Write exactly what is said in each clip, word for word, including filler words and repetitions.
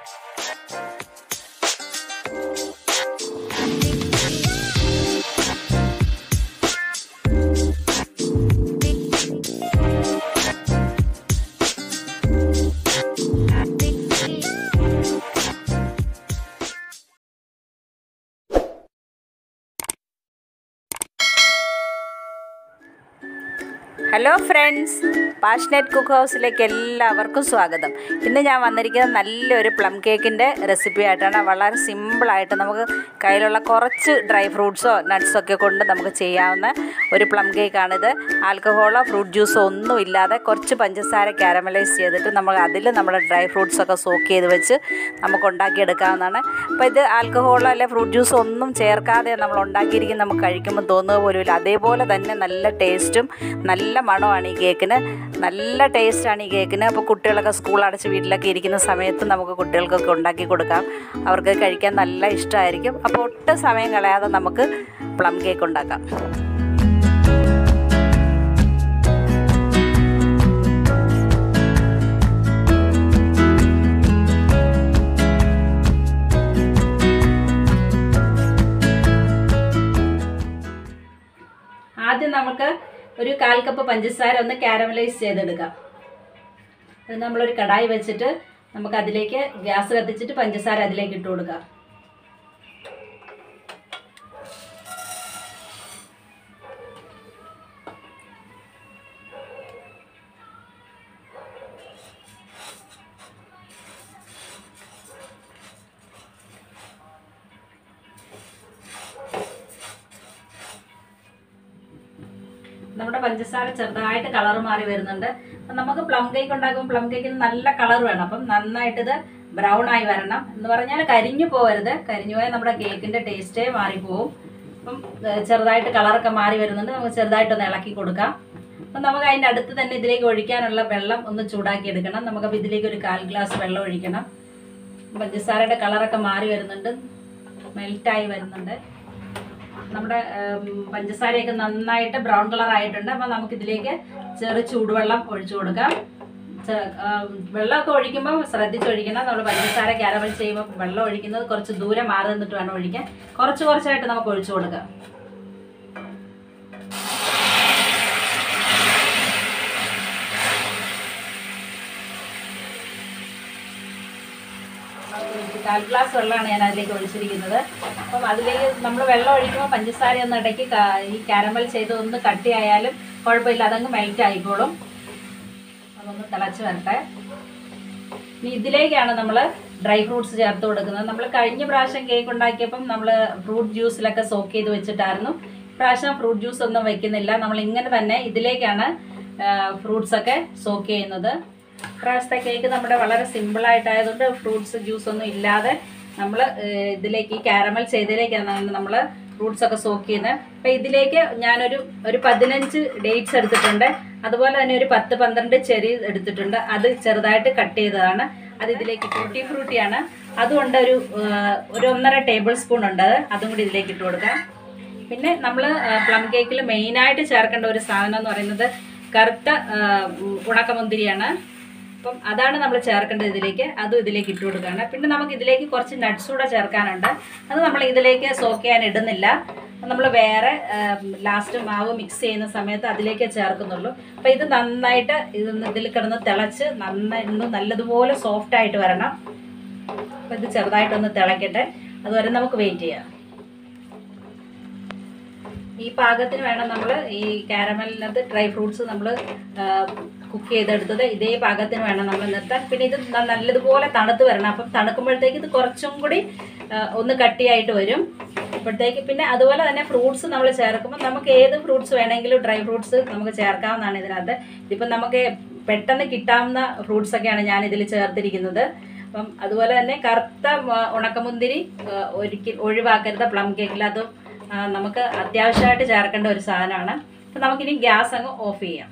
Hello friends, passionate cook ഹൗസിലേക്ക് എല്ലാവർക്കും സ്വാഗതം. ഇന്ന് ഞാൻ വന്നിരിക്കുന്നത് നല്ലൊരു പ്ലം കേക്കിൻ്റെ റെസിപ്പി ആയിട്ടാണ്. വളരെ സിമ്പിളായിട്ട് നമുക്ക് കയ്യിലുള്ള കുറച്ച് ഡ്രൈ ഫ്രൂട്ട്സോ നട്ട്സോ ഒക്കെ കൊണ്ട് നമുക്ക് ചെയ്യാവുന്ന ഒരു പ്ലം കേക്കാണിത്. ആൽക്കഹോളോ ഫ്രൂട്ട് ജ്യൂസോ ഒന്നും ഇല്ലാതെ കുറച്ച് പഞ്ചസാര കാരമലൈസ് ചെയ്തിട്ട് നമ്മൾ അതിൽ നമ്മുടെ ഡ്രൈ ഫ്രൂട്ട്സൊക്കെ സോക്ക് ചെയ്ത് വെച്ച് നമുക്ക് ഉണ്ടാക്കിയെടുക്കാവുന്നതാണ്. അപ്പോൾ ഇത് ആൽക്കഹോളോ അല്ലെ ഫ്രൂട്ട് ജ്യൂസോ ഒന്നും ചേർക്കാതെ നമ്മൾ ഉണ്ടാക്കിയിരിക്കും. നമുക്ക് കഴിക്കുമ്പോൾ തോന്നുക പോലുമില്ല. അതേപോലെ തന്നെ നല്ല ടേസ്റ്റും നല്ല മണമാണ് ഈ കേക്കിന്. നല്ല ടേസ്റ്റാണ് ഈ കേക്കിന്. അപ്പോൾ കുട്ടികളൊക്കെ സ്കൂൾ അടച്ച് വീട്ടിലൊക്കെ ഇരിക്കുന്ന സമയത്ത് നമുക്ക് കുട്ടികൾക്കൊക്കെ ഉണ്ടാക്കി കൊടുക്കാം. അവർക്ക് കഴിക്കാൻ നല്ല ഇഷ്ടമായിരിക്കും. അപ്പോൾ ഒട്ടും സമയം കളയാതെ നമുക്ക് പ്ലം കേക്ക് ഉണ്ടാക്കാം. ആദ്യം നമുക്ക് ഒരു കാൽ കപ്പ് പഞ്ചസാര ഒന്ന് കാരമലൈസ് ചെയ്തെടുക്കാം. അത് നമ്മളൊരു കടായി വെച്ചിട്ട് നമുക്ക് അതിലേക്ക് ഗ്യാസ് കത്തിച്ചിട്ട് പഞ്ചസാര അതിലേക്ക് ഇട്ട് കൊടുക്കാം. നമ്മുടെ പഞ്ചസാര ചെറുതായിട്ട് കളർ മാറി വരുന്നുണ്ട്. അപ്പം നമുക്ക് പ്ലം കേക്ക് ഉണ്ടാക്കുമ്പോൾ പ്ലം കേക്കിന് നല്ല കളർ വേണം. അപ്പം നന്നായിട്ട് ഇത് ബ്രൗൺ ആയി വരണം. എന്ന് പറഞ്ഞാൽ കരിഞ്ഞു പോകരുത്. കരിഞ്ഞു പോയാൽ നമ്മുടെ കേക്കിൻ്റെ ടേസ്റ്റേ മാറിപ്പോവും. അപ്പം ചെറുതായിട്ട് കളറൊക്കെ മാറി വരുന്നുണ്ട്. നമുക്ക് ചെറുതായിട്ടൊന്ന് ഇളക്കി കൊടുക്കാം. അപ്പം നമുക്ക് അതിൻ്റെ അടുത്ത് തന്നെ ഇതിലേക്ക് ഒഴിക്കാനുള്ള വെള്ളം ഒന്ന് ചൂടാക്കി എടുക്കണം. നമുക്കപ്പോൾ ഇതിലേക്ക് ഒരു കാൽ ഗ്ലാസ് വെള്ളം ഒഴിക്കണം. പഞ്ചസാരയുടെ കളറൊക്കെ മാറി വരുന്നുണ്ട്, മെൽറ്റായി വരുന്നുണ്ട്. നമ്മുടെ പഞ്ചസാരയൊക്കെ നന്നായിട്ട് ബ്രൗൺ കളർ ആയിട്ടുണ്ട്. അപ്പം നമുക്കിതിലേക്ക് ചെറു ചൂടുവെള്ളം ഒഴിച്ചു കൊടുക്കാം. വെള്ളമൊക്കെ ഒഴിക്കുമ്പോൾ ശ്രദ്ധിച്ചൊഴിക്കണം. നമ്മൾ പഞ്ചസാര കാരമൽ ചെയ്യുമ്പോൾ വെള്ളം ഒഴിക്കുന്നത് കുറച്ച് ദൂരം മാറി നിന്നിട്ട് വേണം ഒഴിക്കാൻ. കുറച്ച് കുറച്ചായിട്ട് നമുക്ക് ഒഴിച്ചു കൊടുക്കാം. കാൽ ഗ്ലാസ് വെള്ളമാണ് ഞാൻ അതിലേക്ക് ഒഴിച്ചിരിക്കുന്നത്. അപ്പം അതിലേക്ക് നമ്മൾ വെള്ളം ഒഴിക്കുമ്പോൾ പഞ്ചസാര ഒന്ന് ഇടയ്ക്ക് ഈ കാരമൽ ചെയ്ത് ഒന്ന് കട്ടിയായാലും കുഴപ്പമില്ല, അതങ്ങ് മെൽറ്റ് ആയിക്കോളും. അതൊന്ന് തിളച്ച് വരട്ടെ. ഇനി ഇതിലേക്കാണ് നമ്മൾ ഡ്രൈ ഫ്രൂട്ട്സ് ചേർത്ത് കൊടുക്കുന്നത്. നമ്മൾ കഴിഞ്ഞ പ്രാവശ്യം കേക്ക് ഉണ്ടാക്കിയപ്പം നമ്മൾ ഫ്രൂട്ട് ജ്യൂസിലൊക്കെ സോക്ക് ചെയ്ത് വെച്ചിട്ടായിരുന്നു. ഇപ്രാവശ്യം ഫ്രൂട്ട് ജ്യൂസ് ഒന്നും വെക്കുന്നില്ല. നമ്മൾ ഇങ്ങനെ തന്നെ ഇതിലേക്കാണ് ഫ്രൂട്ട്സൊക്കെ സോക്ക് ചെയ്യുന്നത്. ഇപ്രാവശ്യത്തെ കേക്ക് നമ്മുടെ വളരെ സിമ്പിളായിട്ടായതുകൊണ്ട് ഫ്രൂട്ട്സ് ജ്യൂസ് ഒന്നും ഇല്ലാതെ നമ്മൾ ഇതിലേക്ക് ഈ കാരമൽ ചെയ്തതിലേക്കാണ് നമ്മൾ ഫ്രൂട്ട്സൊക്കെ സോക്ക് ചെയ്യുന്നത്. അപ്പം ഇതിലേക്ക് ഞാനൊരു ഒരു പതിനഞ്ച് ഡേറ്റ്സ് എടുത്തിട്ടുണ്ട്. അതുപോലെ തന്നെ ഒരു പത്ത് പന്ത്രണ്ട് ചെറി എടുത്തിട്ടുണ്ട്. അത് ചെറുതായിട്ട് കട്ട് ചെയ്തതാണ്. അത് ഇതിലേക്ക് ടൂട്ടി ഫ്രൂട്ടിയാണ്. അതുകൊണ്ട് ഒരു ഒരു ഒന്നര ടേബിൾ സ്പൂൺ ഉണ്ട്. അതും കൂടി ഇതിലേക്ക് ഇട്ട് കൊടുക്കാം. പിന്നെ നമ്മൾ പ്ലം കേക്കിൽ മെയിനായിട്ട് ചേർക്കേണ്ട ഒരു സാധനം എന്ന് പറയുന്നത് കറുത്ത ഉണക്കമുന്തിരിയാണ്. അപ്പം അതാണ് നമ്മൾ ചേർക്കേണ്ടത് ഇതിലേക്ക്. അതും ഇതിലേക്ക് ഇട്ട് കൊടുക്കുകയാണ്. പിന്നെ നമുക്ക് ഇതിലേക്ക് കുറച്ച് നട്ട്സ് കൂടെ ചേർക്കാനുണ്ട്. അത് നമ്മൾ ഇതിലേക്ക് സോക്ക് ചെയ്യാൻ ഇടുന്നില്ല. നമ്മൾ വേറെ ലാസ്റ്റ് മാവ് മിക്സ് ചെയ്യുന്ന സമയത്ത് അതിലേക്ക് ചേർക്കുന്നുള്ളൂ. അപ്പം ഇത് നന്നായിട്ട് ഇത് ഇതിൽ കിടന്ന് തിളച്ച് നന്നായി നല്ലതുപോലെ സോഫ്റ്റായിട്ട് വരണം. അപ്പം ഇത് ചെറുതായിട്ടൊന്ന് തിളക്കട്ടെ. അതുവരെ നമുക്ക് വെയിറ്റ് ചെയ്യാം. ഈ പാകത്തിന് വേണം നമ്മൾ ഈ കാരമലിനകത്ത് ഡ്രൈ ഫ്രൂട്ട്സ് നമ്മൾ കുക്ക് ചെയ്തെടുത്തത്. ഇതേ പാകത്തിന് വേണം നമ്മൾ നിർത്താൻ. പിന്നെ ഇത് നല്ലതുപോലെ തണുത്ത് വരണം. അപ്പം തണുക്കുമ്പോഴത്തേക്ക് ഇത് കുറച്ചും കൂടി ഒന്ന് കട്ടിയായിട്ട് വരും. അപ്പോഴത്തേക്ക് പിന്നെ അതുപോലെ തന്നെ ഫ്രൂട്ട്സ് നമ്മൾ ചേർക്കുമ്പോൾ നമുക്ക് ഏത് ഫ്രൂട്ട്സ് വേണമെങ്കിലും ഡ്രൈ ഫ്രൂട്ട്സ് നമുക്ക് ചേർക്കാവുന്നതാണ് ഇതിനകത്ത്. ഇതിപ്പം നമുക്ക് പെട്ടെന്ന് കിട്ടാവുന്ന ഫ്രൂട്ട്സൊക്കെയാണ് ഞാൻ ഇതിൽ ചേർത്തിരിക്കുന്നത്. അപ്പം അതുപോലെ തന്നെ കറുത്ത ഉണക്കമുന്തിരി ഒരിക്കൽ ഒഴിവാക്കരുത് പ്ലം കേക്കിൽ. അതും നമുക്ക് അത്യാവശ്യമായിട്ട് ചേർക്കേണ്ട ഒരു സാധനമാണ്. അപ്പം നമുക്കിനി ഗ്യാസ് അങ്ങ് ഓഫ് ചെയ്യാം.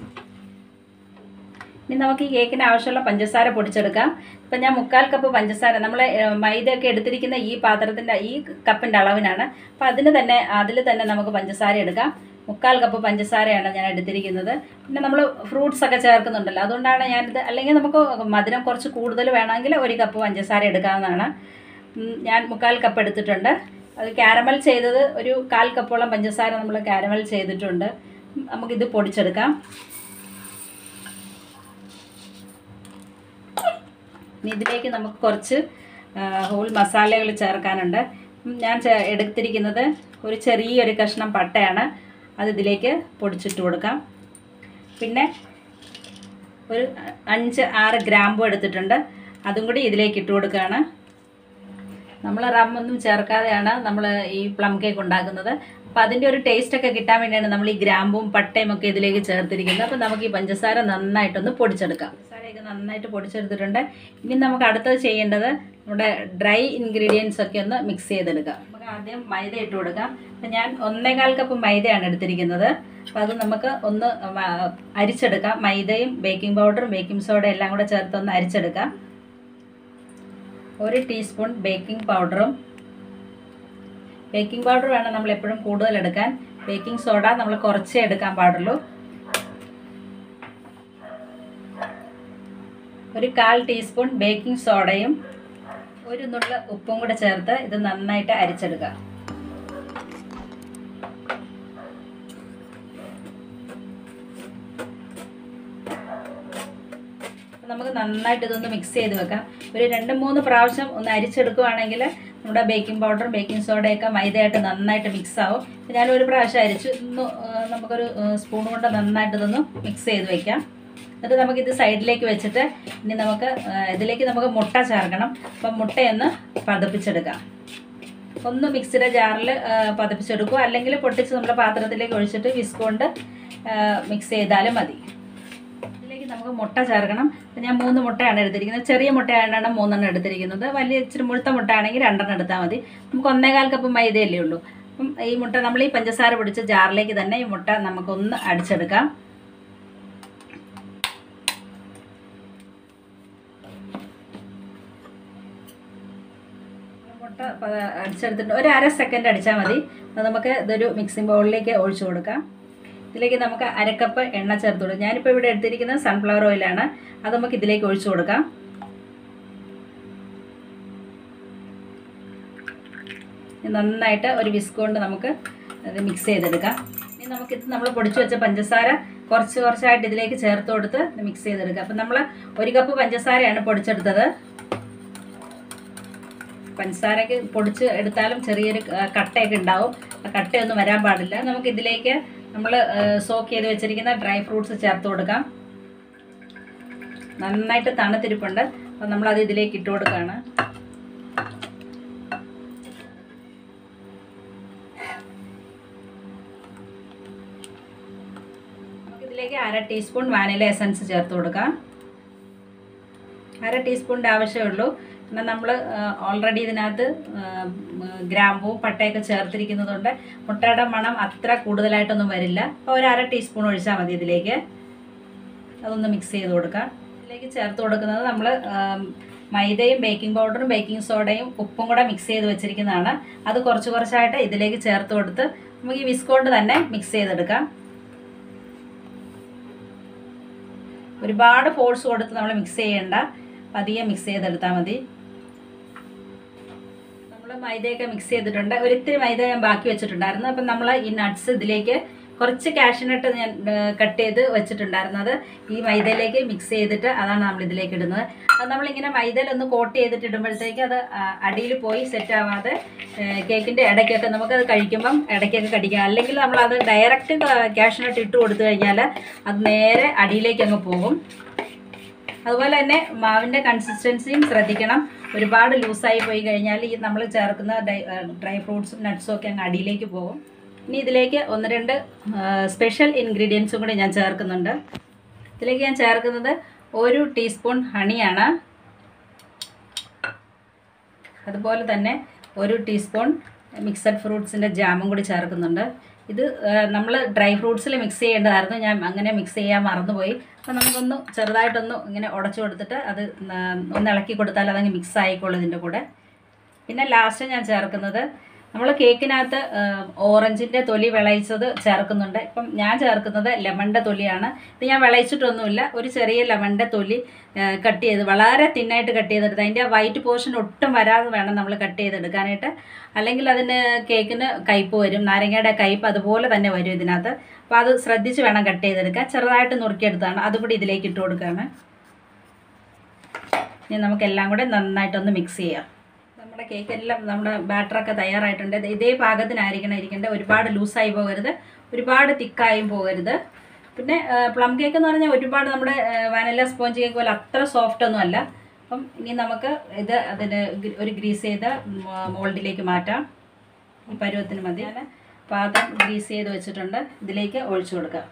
ഇനി നമുക്ക് ഈ കേക്കിന് ആവശ്യമുള്ള പഞ്ചസാര പൊടിച്ചെടുക്കാം. ഇപ്പം ഞാൻ മുക്കാൽ കപ്പ് പഞ്ചസാര, നമ്മൾ മൈദയൊക്കെ എടുത്തിരിക്കുന്ന ഈ പാത്രത്തിൻ്റെ ഈ കപ്പിൻ്റെ അളവിനാണ്. അപ്പം അതിന് തന്നെ അതിൽ തന്നെ നമുക്ക് പഞ്ചസാര എടുക്കാം. മുക്കാൽ കപ്പ് പഞ്ചസാരയാണ് ഞാൻ എടുത്തിരിക്കുന്നത്. പിന്നെ നമ്മൾ ഫ്രൂട്ട്സ് ഒക്കെ ചേർക്കുന്നുണ്ടല്ലോ, അതുകൊണ്ടാണ് ഞാനിത്. അല്ലെങ്കിൽ നമുക്ക് മധുരം കുറച്ച് കൂടുതൽ വേണമെങ്കിൽ ഒരു കപ്പ് പഞ്ചസാര എടുക്കാവുന്നതാണ്. ഞാൻ മുക്കാൽ കപ്പ് എടുത്തിട്ടുണ്ട്. അത് കാരമൽ ചെയ്തത് ഒരു കാൽ കപ്പോളം പഞ്ചസാര നമ്മൾ കാരമൽ ചെയ്തിട്ടുണ്ട്. നമുക്കിത് പൊടിച്ചെടുക്കാം. ഇനി ഇതിലേക്ക് നമുക്ക് കുറച്ച് ഹോൾ മസാലകൾ ചേർക്കാനുണ്ട്. ഞാൻ എടുത്തിരിക്കുന്നത് ഒരു ചെറിയൊരു കഷ്ണം പട്ടയാണ്, അത് ഇതിലേക്ക് പൊടിച്ചിട്ട് കൊടുക്കാം. പിന്നെ ഒരു അഞ്ച് ആറ് ഗ്രാമ്പും എടുത്തിട്ടുണ്ട്, അതും കൂടി ഇതിലേക്ക് ഇട്ട് കൊടുക്കുകയാണ്. നമ്മൾ റമ്മൊന്നും ചേർക്കാതെയാണ് നമ്മൾ ഈ പ്ലം കേക്ക് ഉണ്ടാക്കുന്നത്. അപ്പോൾ അതിൻ്റെ ഒരു ടേസ്റ്റൊക്കെ കിട്ടാൻ വേണ്ടിയാണ് നമ്മൾ ഈ ഗ്രാമ്പും പട്ടയും ഒക്കെ ഇതിലേക്ക് ചേർത്തിരിക്കുന്നത്. അപ്പോൾ നമുക്ക് ഈ പഞ്ചസാര നന്നായിട്ടൊന്ന് പൊടിച്ചെടുക്കാം. പഞ്ചസാരയൊക്കെ നന്നായിട്ട് പൊടിച്ചെടുത്തിട്ടുണ്ട്. ഇനി നമുക്ക് അടുത്തത് ചെയ്യേണ്ടത് നമ്മുടെ ഡ്രൈ ഇൻഗ്രീഡിയൻസ് ഒക്കെ ഒന്ന് മിക്സ് ചെയ്തെടുക്കാം. നമുക്ക് ആദ്യം മൈദ ഇട്ട് കൊടുക്കാം. അപ്പം ഞാൻ ഒന്നേകാൽ കപ്പ് മൈദയാണ് എടുത്തിരിക്കുന്നത്. അപ്പോൾ അത് നമുക്ക് ഒന്ന് അരിച്ചെടുക്കാം. മൈദയും ബേക്കിംഗ് പൗഡറും ബേക്കിംഗ് സോഡയും എല്ലാം കൂടെ ചേർത്ത് ഒന്ന് അരിച്ചെടുക്കാം. ഒരു ടീസ്പൂൺ ബേക്കിംഗ് പൗഡറും, ബേക്കിംഗ് പൗഡർ വേണം നമ്മൾ എപ്പോഴും കൂടുതൽ എടുക്കാൻ. ബേക്കിംഗ് സോഡ നമ്മൾ കുറച്ചേ എടുക്കാൻ പാടുള്ളൂ. ഒരു കാൽ ടീസ്പൂൺ ബേക്കിംഗ് സോഡയും ഒരു നുള്ള ഉപ്പും കൂടെ ചേർത്ത് ഇത് നന്നായിട്ട് അരിച്ചെടുക്കാം. നമുക്ക് നന്നായിട്ട് ഇതൊന്ന് മിക്സ് ചെയ്ത് വെക്കാം. ഒരു രണ്ട് മൂന്ന് പ്രാവശ്യം ഒന്ന് അരിച്ചെടുക്കുകയാണെങ്കിൽ നമ്മുടെ ബേക്കിംഗ് പൗഡറും ബേക്കിംഗ് സോഡയൊക്കെ മൈദയായിട്ട് നന്നായിട്ട് മിക്സ് ആവും. ഞാൻ ഒരു പ്രാവശ്യം അരിച്ച് ഇന്ന് നമുക്കൊരു സ്പൂൺ കൊണ്ട് നന്നായിട്ട് ഇതൊന്ന് മിക്സ് ചെയ്ത് വെക്കാം. എന്നിട്ട് നമുക്കിത് സൈഡിലേക്ക് വെച്ചിട്ട് ഇനി നമുക്ക് ഇതിലേക്ക് നമുക്ക് മുട്ട ചേർക്കണം. അപ്പം മുട്ടയൊന്ന് പതപ്പിച്ചെടുക്കാം. ഒന്ന് മിക്സിയുടെ ജാറിൽ പതപ്പിച്ചെടുക്കുക, അല്ലെങ്കിൽ പൊട്ടിച്ച് നമ്മുടെ പാത്രത്തിലേക്ക് ഒഴിച്ചിട്ട് വിസ്ക് കൊണ്ട് മിക്സ് ചെയ്താലും മതി. ഇതിലേക്ക് നമുക്ക് മുട്ട ചേർക്കണം. ഞാൻ മൂന്ന് മുട്ടയാണ് എടുത്തിരിക്കുന്നത്. ചെറിയ മുട്ടയായിട്ടാണ് മൂന്നെണ്ണം എടുത്തിരിക്കുന്നത്. വലിയ ഇച്ചിരി മുഴുത്ത മുട്ടയാണെങ്കിൽ രണ്ടെണ്ണം എടുത്താൽ മതി. നമുക്ക് ഒന്നേകാൽ കപ്പ് മൈദയല്ലേ ഉള്ളൂ. അപ്പം ഈ മുട്ട നമ്മൾ ഈ പഞ്ചസാര പൊടിച്ച ജാറിലേക്ക് തന്നെ ഈ മുട്ട നമുക്കൊന്ന് അടിച്ചെടുക്കാം. മുട്ട അടിച്ചെടുത്തിട്ട് ഒരു അര സെക്കൻഡ് അടിച്ചാൽ മതി. അത് നമുക്ക് ഇതൊരു മിക്സിംഗ് ബൗളിലേക്ക് ഒഴിച്ചു കൊടുക്കാം. ഇതിലേക്ക് നമുക്ക് അരക്കപ്പ് എണ്ണ ചേർത്ത് കൊടുക്കാം. ഞാനിപ്പോൾ ഇവിടെ എടുത്തിരിക്കുന്നത് സൺഫ്ലവർ ഓയിലാണ്. അത് നമുക്ക് ഇതിലേക്ക് ഒഴിച്ചു കൊടുക്കാം. നന്നായിട്ട് ഒരു വിസ്ക് കൊണ്ട് നമുക്ക് ഇത് മിക്സ് ചെയ്തെടുക്കാം. ഇനി നമുക്കിത് നമ്മൾ പൊടിച്ചു വെച്ച പഞ്ചസാര കുറച്ച് കുറച്ചായിട്ട് ഇതിലേക്ക് ചേർത്ത് കൊടുത്ത് മിക്സ് ചെയ്തെടുക്കാം. അപ്പം നമ്മൾ ഒരു കപ്പ് പഞ്ചസാരയാണ് പൊടിച്ചെടുത്തത്. പഞ്ചസാരയ്ക്ക് പൊടിച്ച് എടുത്താലും ചെറിയൊരു കട്ടയൊക്കെ ഉണ്ടാവും. ആ കട്ടയൊന്നും വരാൻ പാടില്ല. നമുക്കിതിലേക്ക് നമ്മൾ സോക്ക് ചെയ്ത് വെച്ചിരിക്കുന്ന ഡ്രൈ ഫ്രൂട്ട്സ് ചേർത്ത് കൊടുക്കാം. നന്നായിട്ട് തണുത്തിരിപ്പുണ്ട്. അപ്പം നമ്മളത് ഇതിലേക്ക് ഇട്ട് കൊടുക്കുകയാണ്. നമുക്കിതിലേക്ക് അര ടീസ്പൂൺ വാനില എസൻസ് ചേർത്ത് കൊടുക്കാം. അര ടീസ്പൂണിൻ്റെ ആവശ്യമുള്ളൂ. പിന്നെ നമ്മൾ ഓൾറെഡി ഇതിനകത്ത് ഗ്രാമ്പും പട്ടയൊക്കെ ചേർത്തിരിക്കുന്നതുകൊണ്ട് മുട്ടയുടെ മണം അത്ര കൂടുതലായിട്ടൊന്നും വരില്ല. അപ്പോൾ ഒരു അര ടീസ്പൂൺ ഒഴിച്ചാൽ മതി ഇതിലേക്ക്. അതൊന്ന് മിക്സ് ചെയ്ത് കൊടുക്കാം. ഇതിലേക്ക് ചേർത്ത് കൊടുക്കുന്നത് നമ്മൾ മൈദയും ബേക്കിംഗ് പൗഡറും ബേക്കിംഗ് സോഡയും ഉപ്പും കൂടെ മിക്സ് ചെയ്ത് വെച്ചിരിക്കുന്നതാണ്. അത് കുറച്ച് കുറച്ചായിട്ട് ഇതിലേക്ക് ചേർത്ത് കൊടുത്ത് നമുക്ക് ഈ വിസ്ക് കൊണ്ട് തന്നെ മിക്സ് ചെയ്തെടുക്കാം. ഒരുപാട് ഫോഴ്സ് കൊടുത്ത് നമ്മൾ മിക്സ് ചെയ്യേണ്ട, പതിയെ മിക്സ് ചെയ്തെടുത്താൽ മതി. നമ്മൾ മൈദയൊക്കെ മിക്സ് ചെയ്തിട്ടുണ്ട്. ഒരിത്തിരി മൈദ ഞാൻ ബാക്കി വെച്ചിട്ടുണ്ടായിരുന്നു. അപ്പം നമ്മൾ ഈ നട്ട്സ് ഇതിലേക്ക് കുറച്ച് കാഷ്യൂനട്ട് ഞാൻ കട്ട് ചെയ്ത് വെച്ചിട്ടുണ്ടായിരുന്നത് ഈ മൈദയിലേക്ക് മിക്സ് ചെയ്തിട്ട് അതാണ് നമ്മൾ ഇതിലേക്ക് ഇടുന്നത്. അത് നമ്മളിങ്ങനെ മൈദയിലൊന്ന് കോട്ട് ചെയ്തിട്ട് ഇടുമ്പോഴത്തേക്ക് അത് അടിയിൽ പോയി സെറ്റ് ആവാതെ കേക്കിൻ്റെ ഇടയ്ക്കൊക്കെ നമുക്കത് കഴിക്കുമ്പം ഇടയ്ക്കൊക്കെ കടിക്കാം. അല്ലെങ്കിൽ നമ്മളത് ഡയറക്റ്റ് കാഷ്യൂനട്ട് ഇട്ട് കൊടുത്തു കഴിഞ്ഞാൽ അത് നേരെ അടിയിലേക്ക് അങ്ങ് പോകും. അതുപോലെ തന്നെ മാവിൻ്റെ കൺസിസ്റ്റൻസിയും ശ്രദ്ധിക്കണം. ഒരുപാട് ലൂസായി പോയി കഴിഞ്ഞാൽ ഈ നമ്മൾ ചേർക്കുന്ന ഡ്രൈ ഫ്രൂട്ട്സും നട്ട്സും ഒക്കെ അങ്ങ് അടിയിലേക്ക് പോകും. ഇനി ഇതിലേക്ക് ഒന്ന് രണ്ട് സ്പെഷ്യൽ ഇൻഗ്രീഡിയൻസും കൂടി ഞാൻ ചേർക്കുന്നുണ്ട്. ഇതിലേക്ക് ഞാൻ ചേർക്കുന്നത് ഒരു ടീസ്പൂൺ ഹണിയാണ്. അതുപോലെ തന്നെ ഒരു ടീസ്പൂൺ മിക്സഡ് ഫ്രൂട്ട്സിൻ്റെ ജാമും കൂടി ചേർക്കുന്നുണ്ട്. ഇത് നമ്മൾ ഡ്രൈ ഫ്രൂട്ട്സിൽ മിക്സ് ചെയ്യേണ്ടതായിരുന്നു. ഞാൻ അങ്ങനെ മിക്സ് ചെയ്യാൻ മറന്നുപോയി. അപ്പോൾ നമുക്കൊന്ന് ചെറുതായിട്ടൊന്ന് ഇങ്ങനെ ഉടച്ചു കൊടുത്തിട്ട് അത് ഒന്ന് ഇളക്കി കൊടുത്താൽ അതങ്ങ് മിക്സ് ആയിക്കോളും ഇതിൻ്റെ കൂടെ. പിന്നെ ലാസ്റ്റ് ഞാൻ ചേർക്കുന്നത് നമ്മൾ കേക്കിനകത്ത് ഓറഞ്ചിൻ്റെ തൊലി വിളയിച്ചത് ചേർക്കുന്നുണ്ട്. ഇപ്പം ഞാൻ ചേർക്കുന്നത് ലെമണിൻ്റെ തൊലിയാണ്. ഇത് ഞാൻ വിളയിച്ചിട്ടൊന്നുമില്ല. ഒരു ചെറിയ ലെമണിൻ്റെ തൊലി കട്ട് ചെയ്ത് വളരെ തിന്നായിട്ട് കട്ട് ചെയ്തെടുത്ത് അതിൻ്റെ വൈറ്റ് പോർഷൻ ഒട്ടും വരാതെ വേണം നമ്മൾ കട്ട് ചെയ്തെടുക്കാനായിട്ട്. അല്ലെങ്കിൽ അതിന് കേക്കിന് കയ്പ്പ് വരും. നാരങ്ങയുടെ കയ്പ്പ് അതുപോലെ തന്നെ വരും ഇതിനകത്ത്. അപ്പോൾ അത് ശ്രദ്ധിച്ച് വേണം കട്ട് ചെയ്തെടുക്കാൻ. ചെറുതായിട്ട് നുറുക്കിയെടുത്താണ്. അതുകൂടി ഇതിലേക്ക് ഇട്ട് കൊടുക്കുകയാണ്. ഇനി നമുക്കെല്ലാം കൂടെ നന്നായിട്ടൊന്ന് മിക്സ് ചെയ്യാം. നമ്മുടെ കേക്കെല്ലാം നമ്മുടെ ബാറ്ററൊക്കെ തയ്യാറായിട്ടുണ്ട്. ഇതേ പാകത്തിനായിരിക്കണം ഇരിക്കേണ്ടത്. ഒരുപാട് ലൂസായി പോകരുത്, ഒരുപാട് തിക്കായും പോകരുത്. പിന്നെ പ്ലം കേക്ക് എന്ന് പറഞ്ഞാൽ ഒരുപാട് നമ്മുടെ വാനില സ്പോഞ്ച് കേക്ക് പോലെ അത്ര സോഫ്റ്റ് ഒന്നും അല്ല. അപ്പം ഇനി നമുക്ക് ഇത് അതിന് ഒരു ഗ്രീസ് ചെയ്ത മോൾഡിലേക്ക് മാറ്റാം. ഈ പരുവത്തിന് മതി. ഞാൻ പാത്രം ഗ്രീസ് ചെയ്ത് വെച്ചിട്ടുണ്ട്. ഇതിലേക്ക് ഒഴിച്ചു കൊടുക്കാം.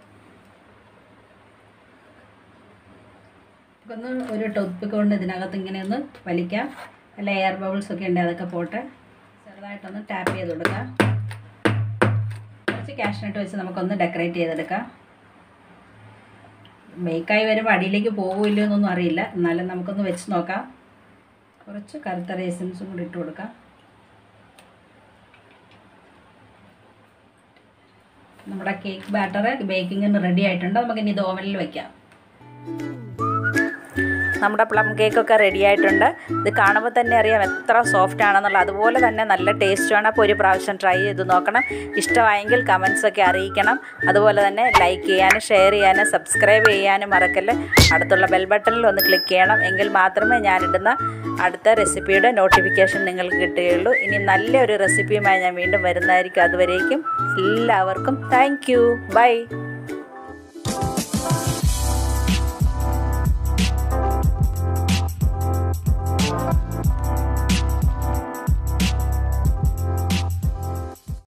ഒന്ന് ഒരു ടൂത്ത്പിക്ക് കൊണ്ട് ഇതിനകത്ത് ഇങ്ങനെ ഒന്ന് വലിക്കാം. അല്ല എയർ ബബിൾസ് ഒക്കെ ഉണ്ട്, അതൊക്കെ പോട്ടെ. ചെറുതായിട്ടൊന്ന് ടാപ്പ് ചെയ്ത് കൊടുക്കാം. കുറച്ച് കാഷ്നട്ട് വെച്ച് നമുക്കൊന്ന് ഡെക്കറേറ്റ് ചെയ്തെടുക്കാം. ബേക്കായി വരുമ്പോൾ അടിയിലേക്ക് പോകില്ലോ എന്നൊന്നും അറിയില്ല. എന്നാലും നമുക്കൊന്ന് വെച്ച് നോക്കാം. കുറച്ച് കറുത്ത റേസിൻസും കൂടി ഇട്ട് കൊടുക്കാം. നമ്മുടെ കേക്ക് ബാറ്റർ ബേക്കിങ്ങിന് റെഡി ആയിട്ടുണ്ട്. നമുക്കിനി ഇത് ഓവനിൽ വയ്ക്കാം. നമ്മുടെ പ്ലം കേക്കൊക്കെ റെഡി ആയിട്ടുണ്ട്. ഇത് കാണുമ്പോൾ തന്നെ അറിയാം എത്ര സോഫ്റ്റ് ആണെന്നുള്ളത്. അതുപോലെ തന്നെ നല്ല ടേസ്റ്റുമാണ്. അപ്പോൾ ഒരു പ്രാവശ്യം ട്രൈ ചെയ്ത് നോക്കണം. ഇഷ്ടമായെങ്കിൽ കമൻസൊക്കെ അറിയിക്കണം. അതുപോലെ തന്നെ ലൈക്ക് ചെയ്യാനും ഷെയർ ചെയ്യാനും സബ്സ്ക്രൈബ് ചെയ്യാനും മറക്കല്ലേ. അടുത്തുള്ള ബെൽ ബട്ടണിൽ ഒന്ന് ക്ലിക്ക് ചെയ്യണം. എങ്കിൽ മാത്രമേ ഞാനിടുന്ന അടുത്ത റെസിപ്പിയുടെ നോട്ടിഫിക്കേഷൻ നിങ്ങൾക്ക് കിട്ടുകയുള്ളൂ. ഇനി നല്ലൊരു റെസിപ്പിയുമായി ഞാൻ വീണ്ടും വരുന്നതായിരിക്കും. അതുവരേക്കും എല്ലാവർക്കും താങ്ക് യു. ബൈ.